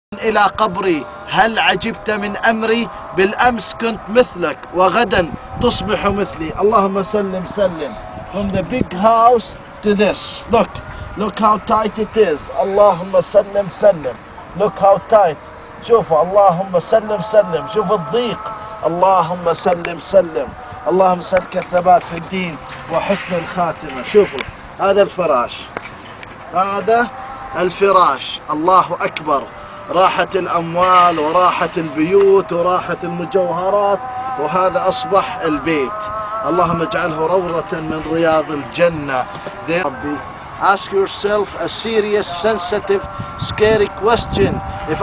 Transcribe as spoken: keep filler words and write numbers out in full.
إلى قبري هل عجبت من أمري؟ بالأمس كنت مثلك وغدا تصبح مثلي. اللهم سلم سلم. From the big house to this. Look. Look how tight it is. اللهم سلم سلم. Look how tight. شوفوا اللهم سلم سلم. شوف الضيق. اللهم سلم سلم. اللهم سلك الثبات في الدين وحسن الخاتمة. شوفوا هذا الفراش. هذا الفراش. الله أكبر. راحت الأموال وراحت البيوت وراحت المجوهرات وهذا أصبح البيت. اللهم اجعله روضة من رياض الجنة. ربي, ask yourself a serious, sensitive, scary question. If